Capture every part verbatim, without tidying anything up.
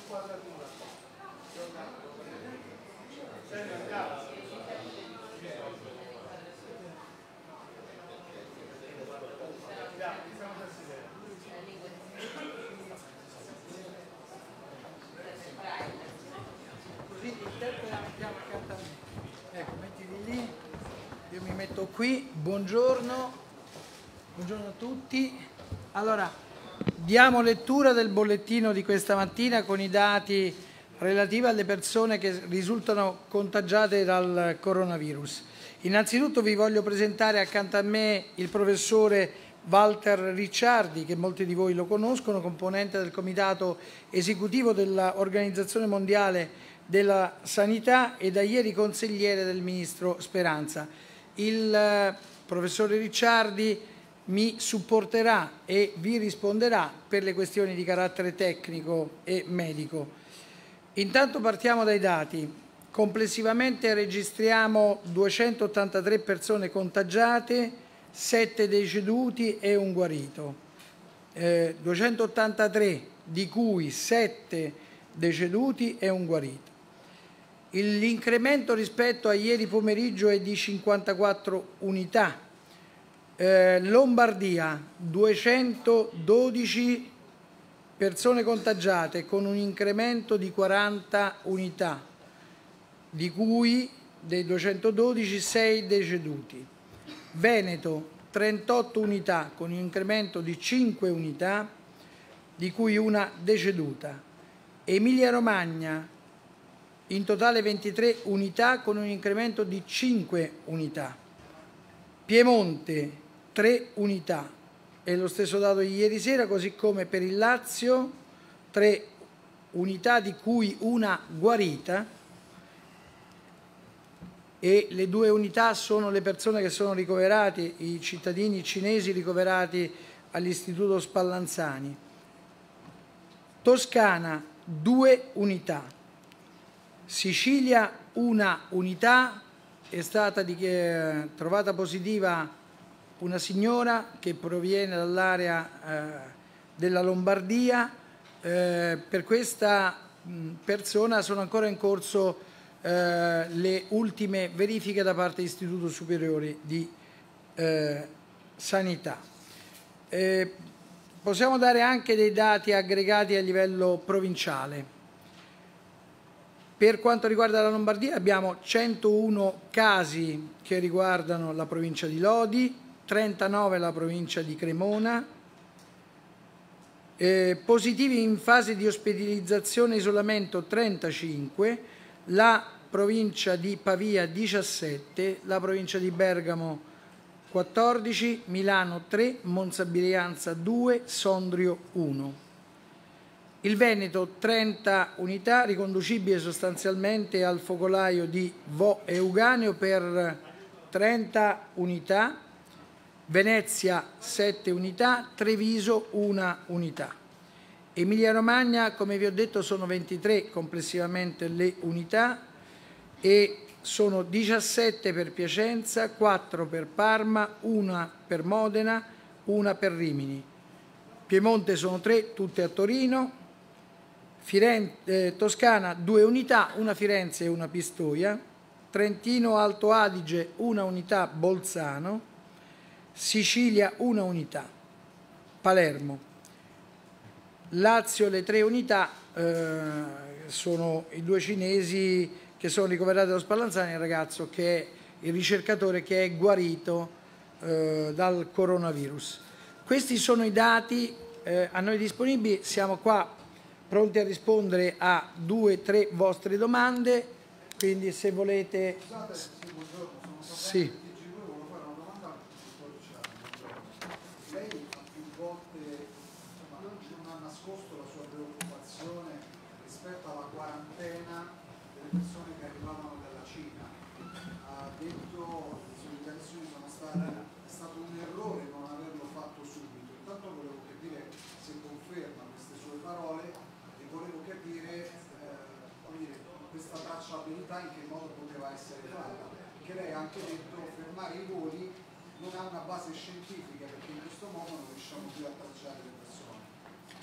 Così l'interprete la mettiamo accanto a me. Ecco, mettili lì, io mi metto qui. Buongiorno, buongiorno a tutti. Allora, diamo lettura del bollettino di questa mattina con i dati relativi alle persone che risultano contagiate dal coronavirus. Innanzitutto vi voglio presentare accanto a me il professore Walter Ricciardi, che molti di voi lo conoscono, componente del comitato esecutivo dell'Organizzazione Mondiale della Sanità e da ieri consigliere del ministro Speranza. Il professore Ricciardi mi supporterà e vi risponderà per le questioni di carattere tecnico e medico. Intanto partiamo dai dati. Complessivamente registriamo duecentottantatré persone contagiate, sette deceduti e un guarito. Eh, duecentottantatré, di cui sette deceduti e un guarito. L'incremento rispetto a ieri pomeriggio è di cinquantaquattro unità. Eh, Lombardia, duecentododici persone contagiate con un incremento di quaranta unità, di cui dei duecentododici sei deceduti. Veneto, trentotto unità con un incremento di cinque unità, di cui una deceduta. Emilia Romagna, in totale ventitré unità con un incremento di cinque unità. Piemonte, tre unità. È lo stesso dato di ieri sera, così come per il Lazio, tre unità di cui una guarita, e le due unità sono le persone che sono ricoverati, i cittadini cinesi ricoverati all'Istituto Spallanzani. Toscana, due unità. Sicilia, una unità, è stata di, eh, trovata positiva una signora che proviene dall'area eh, della Lombardia. Eh, per questa mh, persona sono ancora in corso eh, le ultime verifiche da parte dell'Istituto Superiore di eh, Sanità. Eh, possiamo dare anche dei dati aggregati a livello provinciale. Per quanto riguarda la Lombardia abbiamo centouno casi che riguardano la provincia di Lodi, trentanove la provincia di Cremona, eh, positivi in fase di ospedalizzazione e isolamento trentacinque, la provincia di Pavia diciassette, la provincia di Bergamo quattordici, Milano tre, Monza Brianza due, Sondrio uno. Il Veneto trenta unità, riconducibili sostanzialmente al focolaio di Vo Euganeo per trenta unità, Venezia sette unità, Treviso una unità. Emilia Romagna, come vi ho detto, sono ventitré complessivamente le unità e sono diciassette per Piacenza, quattro per Parma, una per Modena, una per Rimini. Piemonte sono tre, tutte a Torino. Firenze, eh, Toscana due unità, una Firenze e una Pistoia. Trentino Alto Adige una unità, Bolzano. Sicilia una unità, Palermo. Lazio le tre unità, eh, sono i due cinesi che sono ricoverati dallo Spallanzani e il ragazzo che è il ricercatore che è guarito eh, dal coronavirus. Questi sono i dati eh, a noi disponibili, siamo qua pronti a rispondere a due o tre vostre domande, quindi se volete... Scusate, sì, buongiorno, sono sì. T G due, volevo fare una domanda al professor Ricciardi. Lei ha più volte insomma, non ha nascosto la sua preoccupazione rispetto alla quarantena delle persone che arrivavano dalla Cina. Ha detto che le sue dichiarazioni sono state, è stato un errore non averlo fatto subito. Intanto volevo capire se conferma queste sue parole e volevo capire eh, dire, questa tracciabilità in che modo poteva essere fatta, perché lei ha anche detto che fermare i voli non ha una base scientifica, perché in questo modo non riusciamo più a tracciare le persone.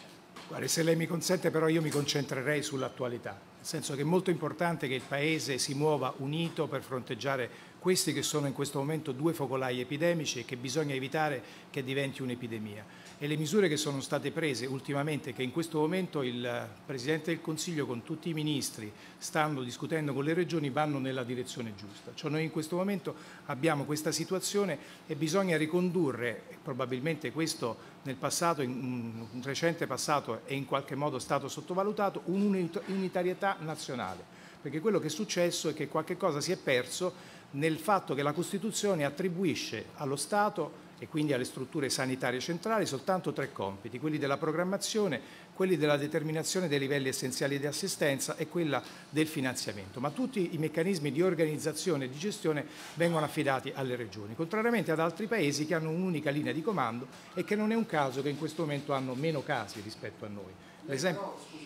Guarda, se lei mi consente, però io mi concentrerei sull'attualità, nel senso che è molto importante che il Paese si muova unito per fronteggiare questi che sono in questo momento due focolai epidemici e che bisogna evitare che diventi un'epidemia. E le misure che sono state prese ultimamente, che in questo momento il Presidente del Consiglio con tutti i ministri stanno discutendo con le regioni, vanno nella direzione giusta. Cioè noi in questo momento abbiamo questa situazione e bisogna ricondurre, e probabilmente questo nel passato, in un recente passato, è in qualche modo stato sottovalutato, un'unitarietà nazionale. Perché quello che è successo è che qualche cosa si è perso nel fatto che la Costituzione attribuisce allo Stato e quindi alle strutture sanitarie centrali soltanto tre compiti, quelli della programmazione, quelli della determinazione dei livelli essenziali di assistenza e quella del finanziamento, ma tutti i meccanismi di organizzazione e di gestione vengono affidati alle regioni, contrariamente ad altri paesi che hanno un'unica linea di comando e che non è un caso che in questo momento hanno meno casi rispetto a noi. L'esempio...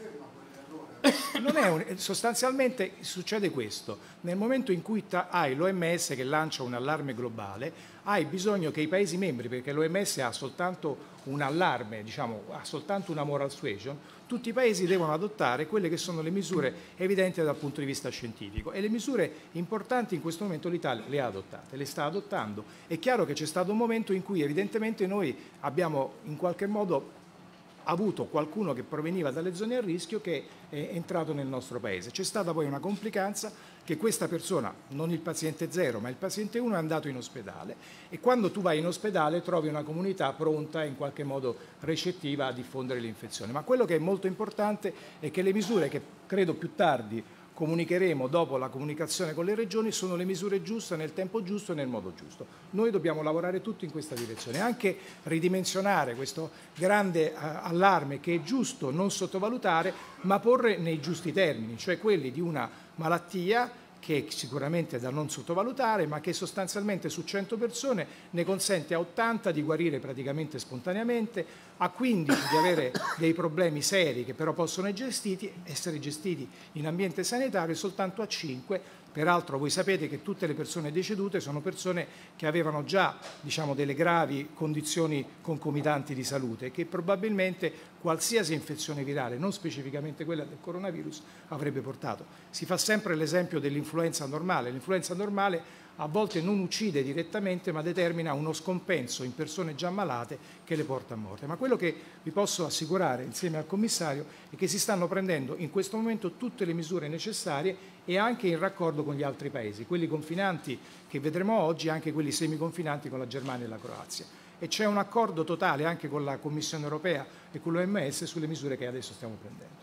Non è un, sostanzialmente succede questo: nel momento in cui hai l'O M S che lancia un allarme globale, hai bisogno che i Paesi membri, perché l'O M S ha soltanto un allarme, diciamo, ha soltanto una moral suasion, tutti i Paesi devono adottare quelle che sono le misure evidenti dal punto di vista scientifico, e le misure importanti in questo momento l'Italia le ha adottate, le sta adottando. È chiaro che c'è stato un momento in cui evidentemente noi abbiamo in qualche modo avuto qualcuno che proveniva dalle zone a rischio che è entrato nel nostro Paese. C'è stata poi una complicanza che questa persona, non il paziente zero, ma il paziente uno, è andato in ospedale, e quando tu vai in ospedale trovi una comunità pronta e in qualche modo recettiva a diffondere l'infezione. Ma quello che è molto importante è che le misure che credo più tardi comunicheremo dopo la comunicazione con le regioni sono le misure giuste, nel tempo giusto e nel modo giusto. Noi dobbiamo lavorare tutti in questa direzione, anche ridimensionare questo grande allarme che è giusto non sottovalutare, ma porre nei giusti termini, cioè quelli di una malattia che sicuramente è da non sottovalutare, ma che sostanzialmente su cento persone ne consente a ottanta di guarire praticamente spontaneamente, a quindici di avere dei problemi seri che però possono gestiti, essere gestiti in ambiente sanitario, e soltanto a cinque. Peraltro voi sapete che tutte le persone decedute sono persone che avevano già, diciamo, delle gravi condizioni concomitanti di salute, che probabilmente qualsiasi infezione virale, non specificamente quella del coronavirus, avrebbe portato. Si fa sempre l'esempio dell'influenza normale. L'influenza normale a volte non uccide direttamente, ma determina uno scompenso in persone già malate che le porta a morte. Ma quello che vi posso assicurare insieme al commissario è che si stanno prendendo in questo momento tutte le misure necessarie, e anche in raccordo con gli altri paesi, quelli confinanti che vedremo oggi, anche quelli semiconfinanti con la Germania e la Croazia. E c'è un accordo totale anche con la Commissione europea e con l'O M S sulle misure che adesso stiamo prendendo.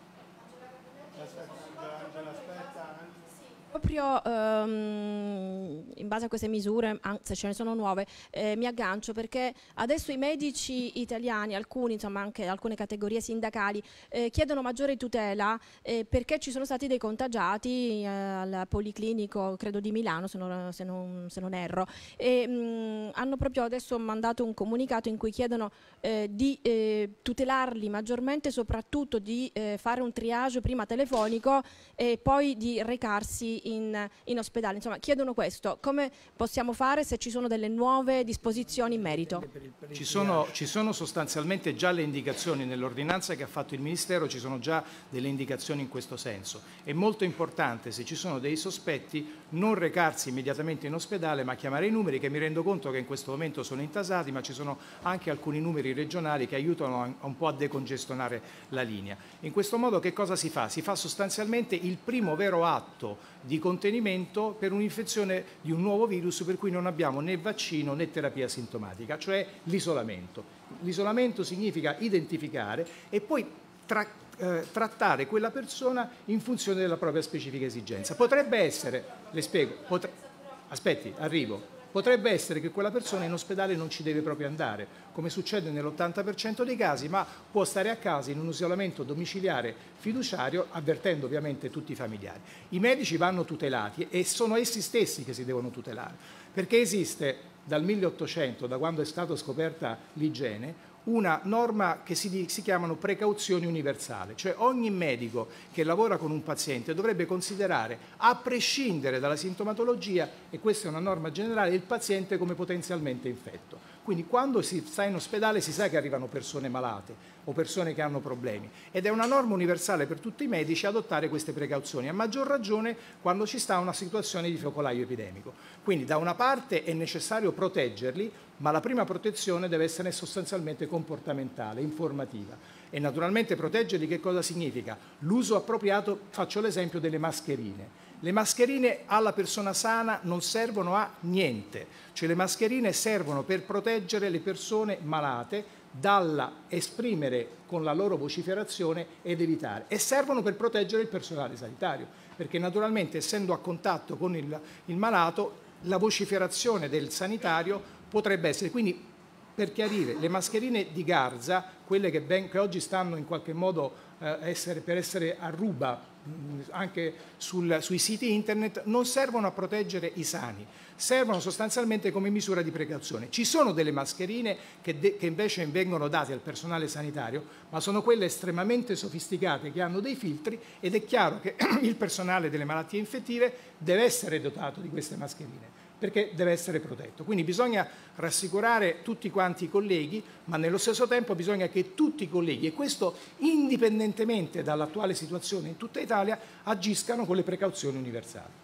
Proprio ehm, in base a queste misure, se ce ne sono nuove, eh, mi aggancio, perché adesso i medici italiani, alcuni, insomma anche alcune categorie sindacali, eh, chiedono maggiore tutela eh, perché ci sono stati dei contagiati eh, al Policlinico, credo di Milano, se non, se non, se non erro, e mh, hanno proprio adesso mandato un comunicato in cui chiedono eh, di eh, tutelarli maggiormente, soprattutto di eh, fare un triage prima telefonico e poi di recarsi In, in ospedale. Insomma, chiedono questo. Come possiamo fare, se ci sono delle nuove disposizioni in merito? Ci sono, ci sono sostanzialmente già le indicazioni nell'ordinanza che ha fatto il Ministero, ci sono già delle indicazioni in questo senso. È molto importante, se ci sono dei sospetti, non recarsi immediatamente in ospedale, ma chiamare i numeri, che mi rendo conto che in questo momento sono intasati, ma ci sono anche alcuni numeri regionali che aiutano a, a un po' a decongestionare la linea. In questo modo che cosa si fa? Si fa sostanzialmente il primo vero atto di contenimento per un'infezione di un nuovo virus per cui non abbiamo né vaccino né terapia sintomatica, cioè l'isolamento. L'isolamento significa identificare e poi tra, eh, trattare quella persona in funzione della propria specifica esigenza. Potrebbe essere, le spiego, potre, aspetti, arrivo. Potrebbe essere che quella persona in ospedale non ci deve proprio andare, come succede nell'ottanta per cento dei casi, ma può stare a casa in un isolamento domiciliare fiduciario, avvertendo ovviamente tutti i familiari. I medici vanno tutelati e sono essi stessi che si devono tutelare, perché esiste dal milleottocento, da quando è stata scoperta l'igiene, una norma che si, si chiamano precauzioni universali, cioè ogni medico che lavora con un paziente dovrebbe considerare, a prescindere dalla sintomatologia, e questa è una norma generale, il paziente come potenzialmente infetto. Quindi quando si sta in ospedale si sa che arrivano persone malate o persone che hanno problemi, ed è una norma universale per tutti i medici adottare queste precauzioni, a maggior ragione quando ci sta una situazione di focolaio epidemico. Quindi da una parte è necessario proteggerli, ma la prima protezione deve essere sostanzialmente comportamentale, informativa. E naturalmente proteggerli che cosa significa? L'uso appropriato, faccio l'esempio delle mascherine. Le mascherine alla persona sana non servono a niente, cioè le mascherine servono per proteggere le persone malate dalla esprimere con la loro vociferazione ed evitare, e servono per proteggere il personale sanitario, perché naturalmente essendo a contatto con il, il malato la vociferazione del sanitario potrebbe essere, quindi per chiarire, le mascherine di Garza, quelle che, ben, che oggi stanno in qualche modo eh, essere, per essere a ruba anche sul, sui siti internet, non servono a proteggere i sani, servono sostanzialmente come misura di precauzione. Ci sono delle mascherine che, de, che invece vengono date al personale sanitario, ma sono quelle estremamente sofisticate che hanno dei filtri, ed è chiaro che il personale delle malattie infettive deve essere dotato di queste mascherine, perché deve essere protetto. Quindi bisogna rassicurare tutti quanti i colleghi, ma nello stesso tempo bisogna che tutti i colleghi, e questo indipendentemente dall'attuale situazione in tutta Italia, agiscano con le precauzioni universali.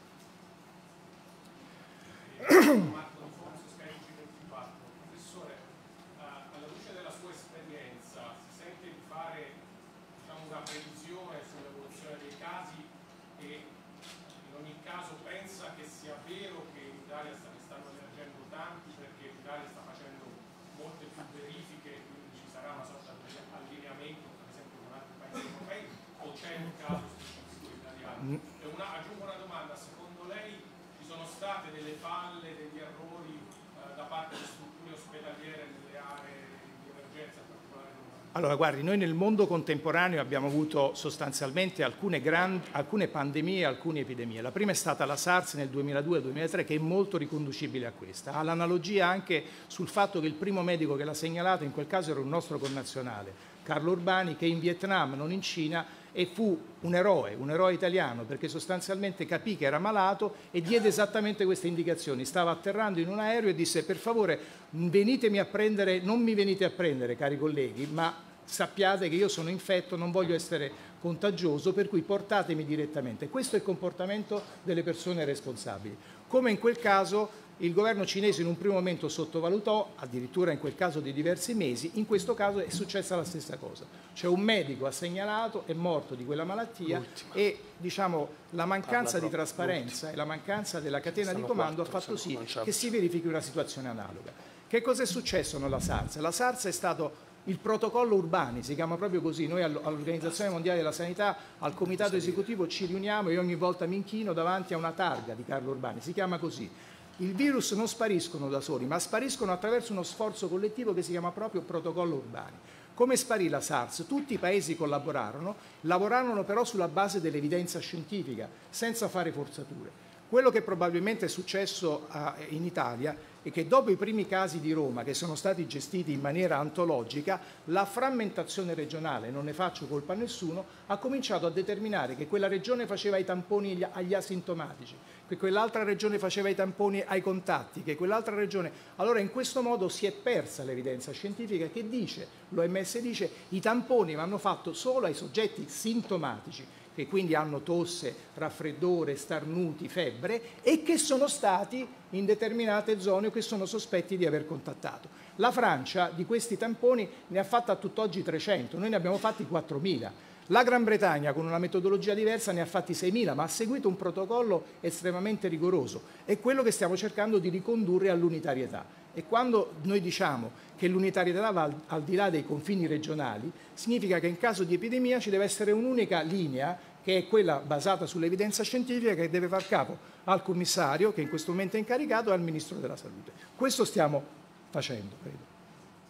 Aggiungo una domanda: secondo lei ci sono state delle falle, degli errori eh, da parte delle strutture ospedaliere nelle aree di emergenza, in particolare? Allora, guardi, noi nel mondo contemporaneo abbiamo avuto sostanzialmente alcune, grandi, alcune pandemie e alcune epidemie. La prima è stata la SARS nel duemiladue duemilatré, che è molto riconducibile a questa. Ha l'analogia anche sul fatto che il primo medico che l'ha segnalato in quel caso era un nostro connazionale, Carlo Urbani, che in Vietnam, non in Cina, e fu un eroe, un eroe italiano, perché sostanzialmente capì che era malato e diede esattamente queste indicazioni. Stava atterrando in un aereo e disse: per favore venitemi a prendere, non mi venite a prendere, cari colleghi, ma sappiate che io sono infetto, non voglio essere contagioso, per cui portatemi direttamente. Questo è il comportamento delle persone responsabili. Come in quel caso il governo cinese in un primo momento sottovalutò, addirittura in quel caso di diversi mesi, in questo caso è successa la stessa cosa. Cioè un medico ha segnalato, è morto di quella malattia. L'ultima. E diciamo, la mancanza di trasparenza l'ultima. e la mancanza della catena sono di comando quattro, ha fatto sì che si verifichi una situazione analoga. Che cosa è successo nella SARS? La SARS è stato il protocollo Urbani, si chiama proprio così. Noi all'Organizzazione Mondiale della Sanità, al comitato esecutivo, ci riuniamo e ogni volta mi inchino davanti a una targa di Carlo Urbani, si chiama così. Il virus non spariscono da soli, ma spariscono attraverso uno sforzo collettivo che si chiama proprio protocollo Urbani. Come sparì la SARS? Tutti i paesi collaborarono, lavorarono però sulla base dell'evidenza scientifica, senza fare forzature. Quello che probabilmente è successo uh, in Italia è che dopo i primi casi di Roma, che sono stati gestiti in maniera antologica, la frammentazione regionale, non ne faccio colpa a nessuno, ha cominciato a determinare che quella regione faceva i tamponi agli asintomatici, che quell'altra regione faceva i tamponi ai contatti, che quell'altra regione... Allora in questo modo si è persa l'evidenza scientifica che dice, l'O M S dice, i tamponi vanno fatti solo ai soggetti sintomatici, che quindi hanno tosse, raffreddore, starnuti, febbre, e che sono stati in determinate zone o che sono sospetti di aver contattato. La Francia di questi tamponi ne ha fatta a tutt'oggi trecento, noi ne abbiamo fatti quattromila. La Gran Bretagna, con una metodologia diversa, ne ha fatti seimila, ma ha seguito un protocollo estremamente rigoroso. È quello che stiamo cercando di ricondurre all'unitarietà. E quando noi diciamo che l'unitarietà va al, al di là dei confini regionali, significa che in caso di epidemia ci deve essere un'unica linea, che è quella basata sull'evidenza scientifica, che deve far capo al commissario, che in questo momento è incaricato, e al Ministro della Salute. Questo stiamo facendo, credo.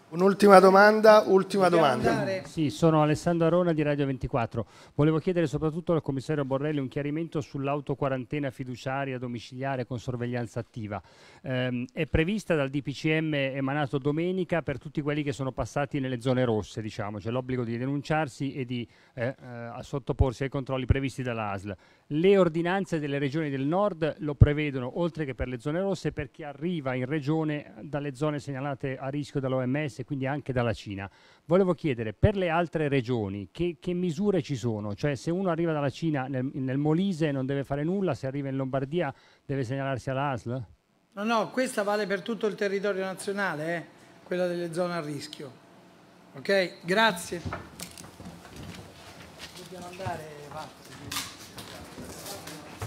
Un'ultima domanda, ultima Dobbiamo domanda. andare? Sì, sono Alessandro Arona di Radio ventiquattro. Volevo chiedere soprattutto al commissario Borrelli un chiarimento sull'autoquarantena fiduciaria domiciliare con sorveglianza attiva. Ehm, è prevista dal D P C M emanato domenica per tutti quelli che sono passati nelle zone rosse, diciamo, c'è l'obbligo di denunciarsi e di eh, eh, sottoporsi ai controlli previsti dall'A S L. Le ordinanze delle regioni del nord lo prevedono, oltre che per le zone rosse, per chi arriva in regione dalle zone segnalate a rischio dall'O M S e quindi anche dalla Cina. Volevo chiedere, per le altre regioni, che, che misure ci sono? Cioè, se uno arriva dalla Cina nel, nel Molise non deve fare nulla, se arriva in Lombardia deve segnalarsi all'A S L? No, no, questa vale per tutto il territorio nazionale, eh? Quella delle zone a rischio. Ok? Grazie. Dobbiamo andare, va.